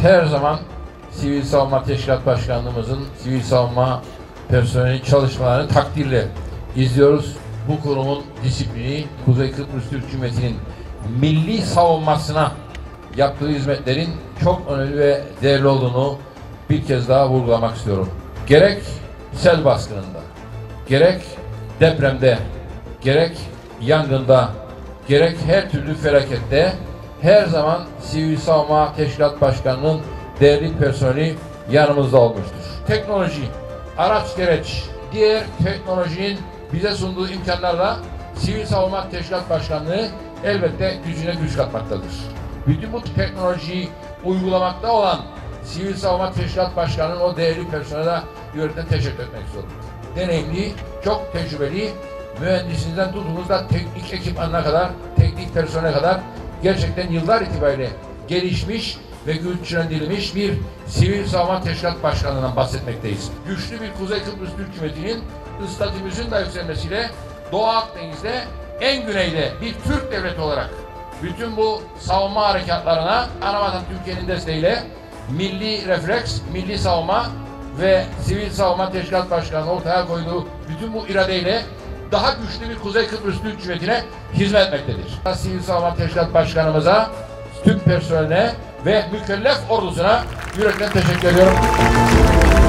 her zaman Sivil Savunma Teşkilat Başkanlığımızın sivil savunma personeli çalışmalarını takdirle izliyoruz. Bu kurumun disiplini, Kuzey Kıbrıs Türk Cumhuriyeti'nin milli savunmasına yaptığı hizmetlerin çok önemli ve değerli olduğunu bir kez daha vurgulamak istiyorum. Gerek sel baskınında, gerek depremde, gerek yangında, gerek her türlü felakette her zaman Sivil Savunma Teşkilat Başkanı'nın değerli personeli yanımızda olmuştur. Teknoloji, araç gereç, diğer teknolojinin bize sunduğu imkanlarla Sivil Savunma Teşkilat Başkanlığı elbette gücüne güç katmaktadır. Bütün bu teknolojiyi uygulamakta olan Sivil Savunma Teşkilat Başkanı'nın o değerli personele yönetimden teşekkür etmek istiyorum. Deneyimli, çok tecrübeli, mühendisinden tutunuz da teknik ekipmanına kadar, teknik personele kadar gerçekten yıllar itibariyle gelişmiş ve güçlendirilmiş bir Sivil Savunma Teşkilat Başkanlığı'ndan bahsetmekteyiz. Güçlü bir Kuzey Kıbrıs Türk Cumhuriyeti'nin statümüzün de yükselmesiyle Doğu Akdeniz'de en güneyde bir Türk devleti olarak bütün bu savunma harekatlarına anavatan Türkiye'nin desteğiyle milli refleks, milli savunma ve Sivil Savunma Teşkilat Başkanlığı ortaya koyduğu bütün bu iradeyle daha güçlü bir Kuzey Kıbrıs Türk Cumhuriyeti'ne hizmet etmektedir. Sivil Savunma Teşkilat Başkanımıza, tüm personeline ve mükellef ordusuna yürekten teşekkür ediyorum.